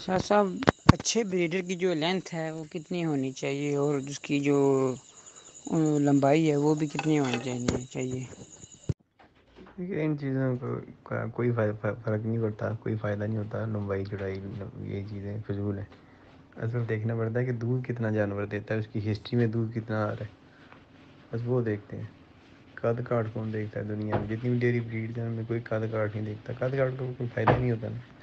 साथ साथ अच्छे ब्रीडर की जो लेंथ है वो कितनी होनी चाहिए और उसकी जो लंबाई है वो भी कितनी होनी चाहिए। देखिए इन चीज़ों को कोई फ़र्क नहीं पड़ता, कोई फ़ायदा नहीं होता। लंबाई चौड़ाई ये चीज़ें फिजूल है। असल देखना पड़ता है कि दूध कितना जानवर देता है, उसकी हिस्ट्री में दूध कितना आ रहा है, बस वो देखते हैं। कद काठ कौन देखता है दुनिया में? जितनी भी डेयरी ब्रीड है उनमें कोई कद काठ नहीं देखता। कद काठ का कोई फ़ायदा नहीं होता ना।